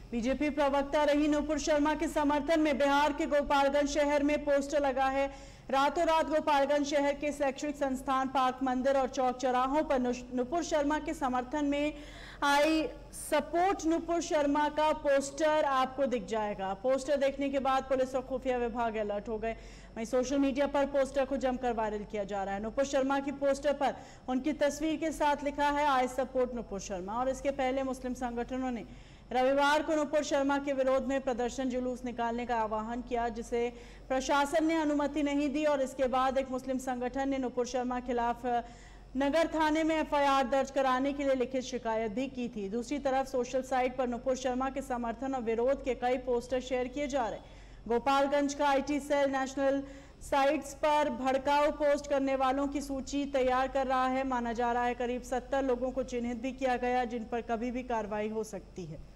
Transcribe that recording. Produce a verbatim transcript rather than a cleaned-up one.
BJP प्रवक्ता रही नुपुर शर्मा के समर्थन में बिहार के गोपालगंज शहर में पोस्टर लगा है। रातों रात गोपालगंज शहर के शैक्षणिक संस्थान, पार्क, मंदिर और चौक चौराहों पर नुपुर शर्मा के समर्थन में आई सपोर्ट नुपुर शर्मा का पोस्टर आपको दिख जाएगा। पोस्टर देखने के बाद पुलिस और खुफिया विभाग अलर्ट हो गए। वहीं सोशल मीडिया पर पोस्टर को जमकर वायरल किया जा रहा है। नुपुर शर्मा की पोस्टर पर उनकी तस्वीर के साथ लिखा है आई सपोर्ट नुपुर शर्मा। और इसके पहले मुस्लिम संगठनों ने रविवार को नुपुर शर्मा के विरोध में प्रदर्शन जुलूस निकालने का आह्वान किया, जिसे प्रशासन ने अनुमति नहीं दी। और इसके बाद एक मुस्लिम संगठन ने नुपुर शर्मा खिलाफ नगर थाने में एफ आई आर दर्ज कराने के लिए लिखित शिकायत भी की थी। दूसरी तरफ सोशल साइट पर नुपुर शर्मा के समर्थन और विरोध के कई पोस्टर शेयर किए जा रहे। गोपालगंज का I T cell national sites पर भड़काऊ पोस्ट करने वालों की सूची तैयार कर रहा है। माना जा रहा है करीब सत्तर लोगों को चिन्हित भी किया गया, जिन पर कभी भी कार्रवाई हो सकती है।